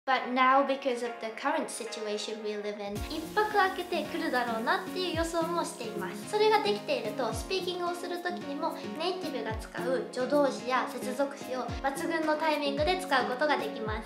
But now, because of the current situation we live in,一泊空けて来るだろうなっていう予想もしています。それができていると、スピーキングをする時にもネイティブが使う助動詞や接続詞を抜群のタイミングで使うことができます。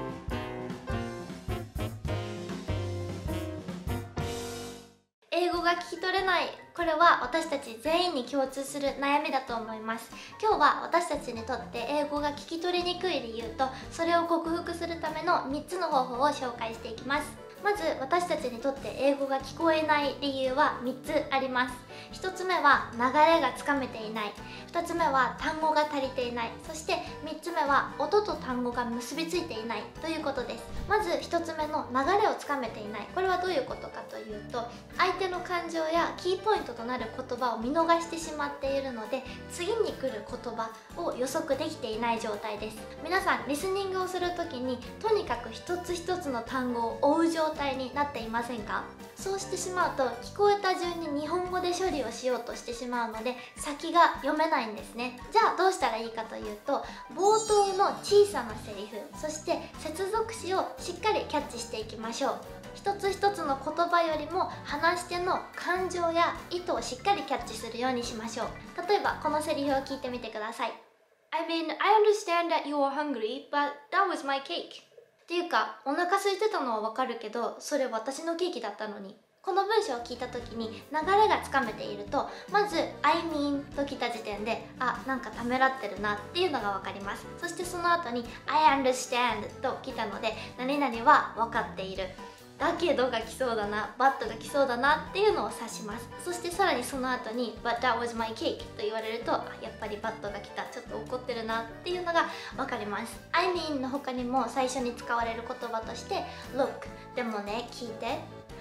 英語が聞き取れない、これは私たち全員に共通する悩みだと思います。今日は私たちにとって英語が聞き取りにくい理由と、それを克服するための3つの方法を紹介していきます。まず私たちにとって英語が聞こえない理由は3つあります。1つ目は流れがつかめていない、2つ目は単語が足りていない、そして3つ目は音と単語が結びついていないということです。まず1つ目の流れをつかめていない、これはどういうことかというと、相手の感情やキーポイントとなる言葉を見逃してしまっているので、次に来る言葉を予測できていない状態です。皆さんリスニングをする時にとにかく一つ一つの単語を追う状態になっていませんか？そうしてしまうと聞こえた順に日本語で処理をしようとしてしまうので、先が読めないんですね。じゃあどうしたらいいかというと、冒頭の小さなセリフ、そして接続詞をしっかりキャッチしていきましょう。一つ一つの言葉よりも話し手の感情や意図をしっかりキャッチするようにしましょう。例えばこのセリフを聞いてみてください。 I mean, I understand that you are hungry, but that was my cake. っていうか、お腹空いてたのはわかるけど、それ私のケーキだったのに。この文章を聞いた時に流れがつかめていると、まず I mean と来た時点で、なんかためらってるなっていうのがわかります。そしてその後に I understand と来たので、何々は分かっている、だけどが来そうだな、バットが来そうだなっていうのを指します。そしてさらにその後に But that was my cake と言われると、やっぱりバットが来た、ちょっと怒ってるなっていうのが分かります。I mean の他にも最初に使われる言葉として Look、 でもね、聞いて、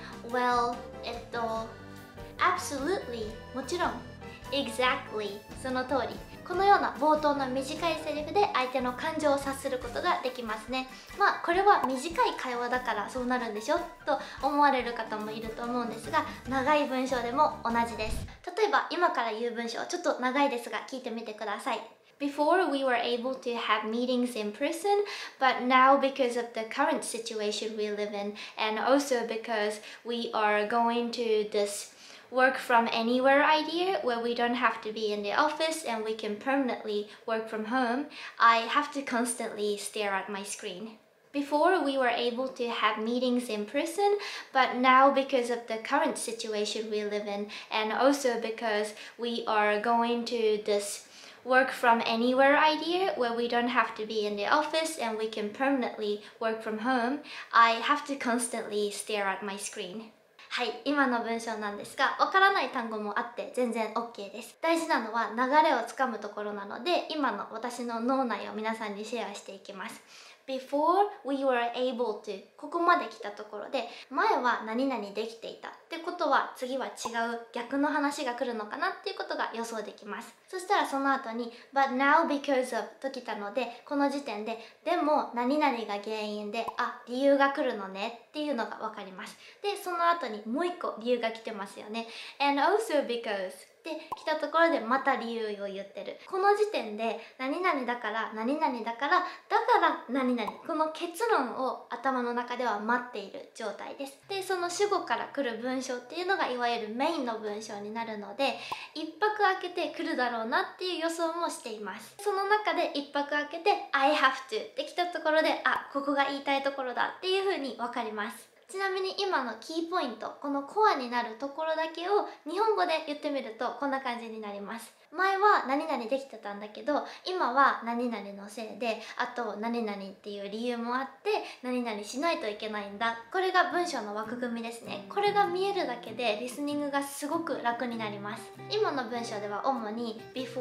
Well、Absolutely、 もちろん、 Exactly、 その通り。このような冒頭の短いセリフで相手の感情を察することができますね。これは短い会話だからそうなるんでしょと思われる方もいると思うんですが、長い文章でも同じです。例えば今から言う文章、ちょっと長いですが聞いてみてください。Before, we were able to have meetings in person, but now because of the current situation we live in, and also because we are going to this work from anywhere idea where we don't have to be in the office and we can permanently work from home, I have to constantly stare at my screen. Before, we were able to have meetings in person, but now because of the current situation we live in, and also because we are going to this work from anywhere idea where we don't have to be in the office and we can permanently work from home, I have to constantly stare at my screen. はい、今の文章なんですが、わからない単語もあって全然 OK です。大事なのは流れをつかむところなので、今の私の脳内を皆さんにシェアしていきます。Before we were able to、 ここまで来たところで、前は何々できていたってことは、次は違う逆の話が来るのかなっていうことが予想できます。そしたらその後に But now because of と来たので、この時点ででも何々が原因で、理由が来るのねっていうのが分かります。でその後にもう一個理由が来てますよね。 And also becauseで来たところでまた理由を言ってる。この時点で何々だから何々だからだから何々、この結論を頭の中では待っている状態です。でその主語から来る文章っていうのがいわゆるメインの文章になるので、一泊空けて来るだろうなっていう予想もしています。その中で一泊空けて I have to で来たところで、ここが言いたいところだっていう風に分かります。ちなみに今のキーポイント、このコアになるところだけを日本語で言ってみるとこんな感じになります。前は何々できてたんだけど、今は何々のせいで、あと何々っていう理由もあって何々しないといけないんだ。これが文章の枠組みですね。これが見えるだけでリスニングがすごく楽になります。今の文章では主に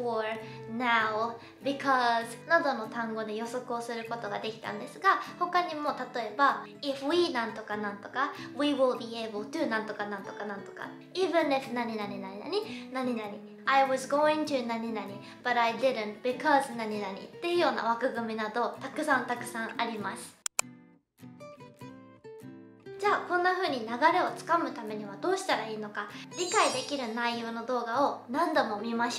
before、now、because などの単語で予測をすることができたんですが、他にも例えば if we なんとかなんとか、 we will be able to なんとかなんとかなんとか、 even if 何々何々何々、 I was going to 何々 but I didn't because 何々っていうような枠組みなどたくさんあります。じゃあこんな風に流れをつかむためにはどうしたらいいのか、理解できる内容の動画を何度も見ましょう。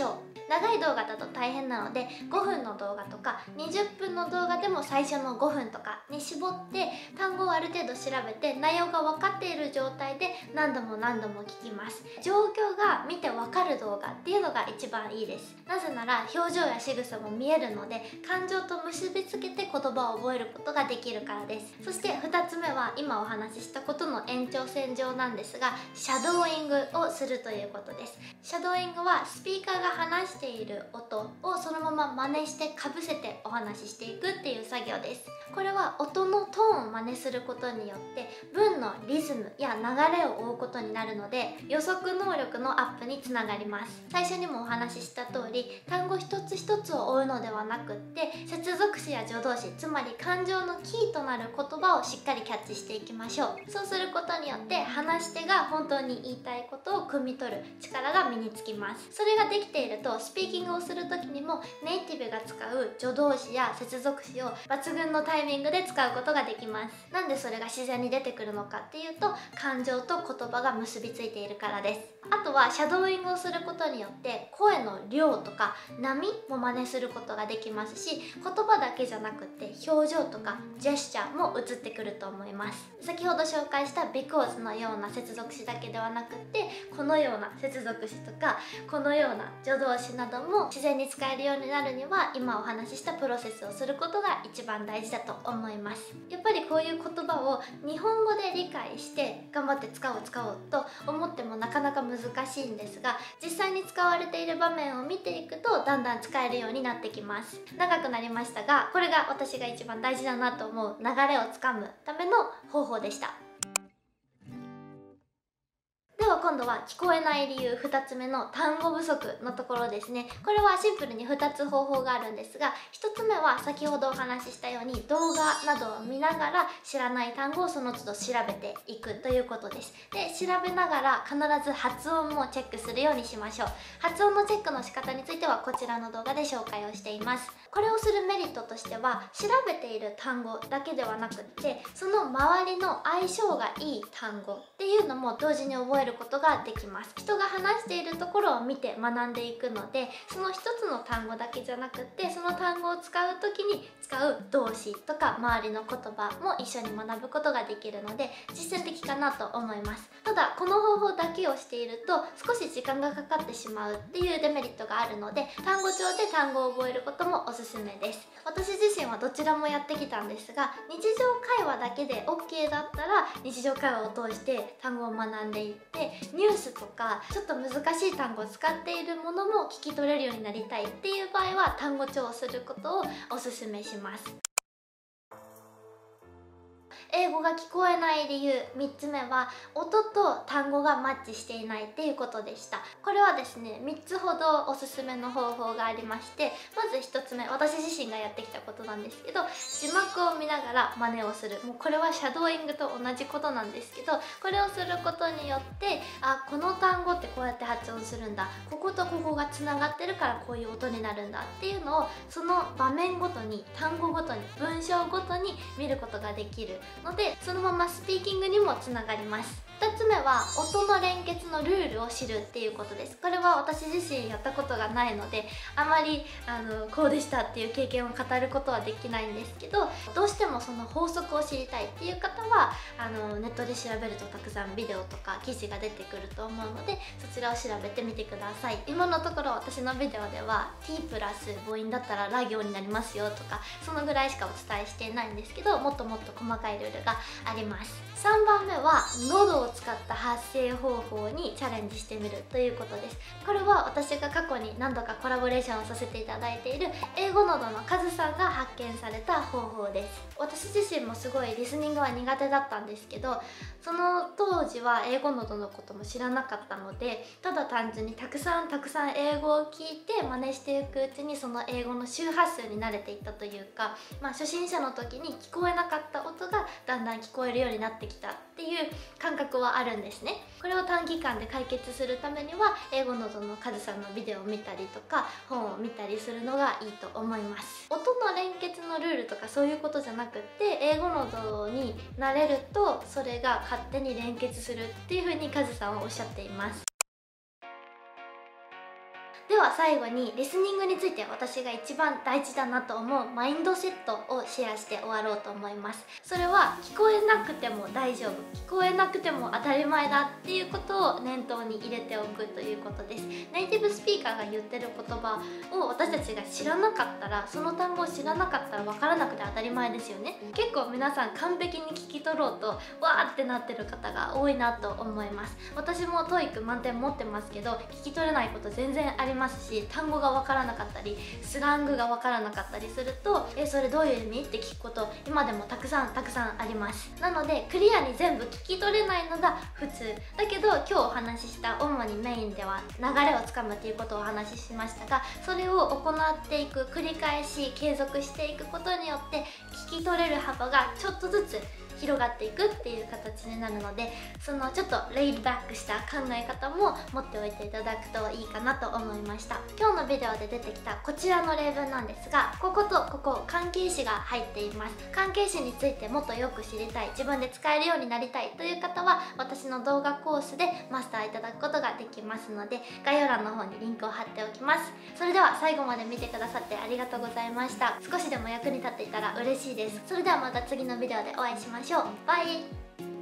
長い動画だと大変なので5分の動画とか20分の動画でも最初の5分とかに絞って単語をある程度調べて内容が分かっている状態で何度も何度も聞きます。状況が見て分かる動画っていうのが一番いいです。なぜなら表情や仕草も見えるので感情と結びつけて言葉を覚えることができるからです。そして2つ目は今お話ししたことの延長線上なんですが、シャドーイングをするということです。シャドーイングはスピーカーが話している音をそのまま真似してかぶせてお話ししていくっていう作業です。これは音のトーンを真似することによって文のリズムや流れを追うことになるので予測能力のアップにつながります。最初にもお話しした通り単語一つ一つを追うのではなくって接続詞や助動詞、つまり感情のキーとなる言葉をしっかりキャッチしていきましょう。そうすることによって話し手が本当に言いたいことを汲み取る力が身につきます。それができているとスピーキングをする時にもネイティブが使う助動詞や接続詞を抜群のタイミングで使うことができます。なんでそれが自然に出てくるのかっていうと感情と言葉が結びついているからです。あとはシャドーイングをすることによって声の量とか波も真似することができますし、言葉だけじゃなくって表情とかジェスチャーも映ってくると思います。先ほど紹介した because のような接続詞だけではなくってこのような接続詞とかこのような助動詞なども自然に使えるようになるには今お話ししたプロセスをすることが一番大事だと思います。やっぱりこういう言葉を日本語で理解して頑張って使おうと思ってもなかなか難しいんですが、実際に使われている場面を見ていくとだんだん使えるようになってきます。長くなりましたが、これが私が一番大事だなと思う流れをつかむための方法でした。では今度は聞こえない理由2つ目の単語不足のところですね。これはシンプルに2つ方法があるんですが、1つ目は先ほどお話ししたように動画などを見ながら知らない単語をその都度調べていくということです。で、調べながら必ず発音もチェックするようにしましょう。発音のチェックの仕方についてはこちらの動画で紹介をしています。これをするメリットとしては調べている単語だけではなくってその周りの相性がいい単語っていうのも同時に覚えることができます。人が話しているところを見て学んでいくので、その一つの単語だけじゃなくってその単語を使う時に使う動詞とか周りの言葉も一緒に学ぶことができるので実践的かなと思います。ただこの方法だけをしていると少し時間がかかってしまうっていうデメリットがあるので単語帳で単語を覚えることもおすすめです。私自身はどちらもやってきたんですが、日常会話だけで OK だったら日常会話を通して単語を学んでいって、ニュースとかちょっと難しい単語を使っているものも聞き取れるようになりたいっていう場合は単語帳をすることをおすすめします。英語が聞こえない理由3つ目は音と単語がマッチしていないっていうことでした。これはですね3つほどおすすめの方法がありまして、まず1つ目、私自身がやってきたことなんですけど、字幕を見ながら真似をする。もうこれはシャドーイングと同じことなんですけど、これをすることによってこの単語ってこうやって発音するんだ、こことここがつながってるからこういう音になるんだっていうのをその場面ごとに単語ごとに文章ごとに見ることができるので、そのままスピーキングにもつながります。2つ目は音の連結のルールを知るっていうことです。これは私自身やったことがないのであまりこうでしたっていう経験を語ることはできないんですけど、どうしてもその法則を知りたいっていう方はネットで調べるとたくさんビデオとか記事が出てくると思うのでそちらを調べてみてください。今のところ私のビデオでは t プラス母音だったらラ行になりますよとかそのぐらいしかお伝えしていないんですけど、もっともっと細かいルールがあります。3番目は喉を使った発声方法にチャレンジしてみるということです。これは私が過去に何度かコラボレーションをさせていただいている英語ノードのカズさんが発見された方法です。私自身もすごいリスニングは苦手だったんですけど、その当時は英語ノードのことも知らなかったので、ただ単純にたくさん英語を聞いて真似していくうちにその英語の周波数に慣れていったというか、初心者の時に聞こえなかった音がだんだん聞こえるようになってきたっていう感覚はあるんですね。これを短期間で解決するためには英語ノードのカズさんのビデオを見たりとか本を見たりするのがいいと思います。音の連結のルールとかそういうことじゃなくって英語ノードに慣れるとそれが勝手に連結するっていう風にカズさんはおっしゃっています。 では最後にリスニングについて私が一番大事だなと思うマインドセットをシェアして終わろうと思います。それは聞こえなくても大丈夫、聞こえなくても当たり前だっていうことを念頭に入れておくということです。ネイティブスピーカーが言ってる言葉を私たちが知らなかったら、その単語を知らなかったら分からなくて当たり前ですよね。結構皆さん完璧に聞き取ろうとわーってなってる方が多いなと思います。私も TOEIC 満点持ってますけど、聞き取れないこと全然ありますし、単語が分からなかったりスラングが分からなかったりするとそれどういう意味って聞くこと今でもたくさんあります。なのでクリアに全部聞き取れないのが普通だけど、今日お話しした主にメインでは流れをつかむっていうことをお話ししましたが、それを行っていく、繰り返し継続していくことによって聞き取れる幅がちょっとずつ広がっていくっていう形になるので、そのちょっとレイドバックした考え方も持っておいていただくといいかなと思いました。今日のビデオで出てきたこちらの例文なんですが、こことここ関係詞が入っています。関係詞についてもっとよく知りたい、自分で使えるようになりたいという方は私の動画コースでマスターいただくことができますので、概要欄の方にリンクを貼っておきます。それでは最後まで見てくださってありがとうございました。少しでも役に立っていたら嬉しいです。それではまた次のビデオでお会いしましょう。バイ。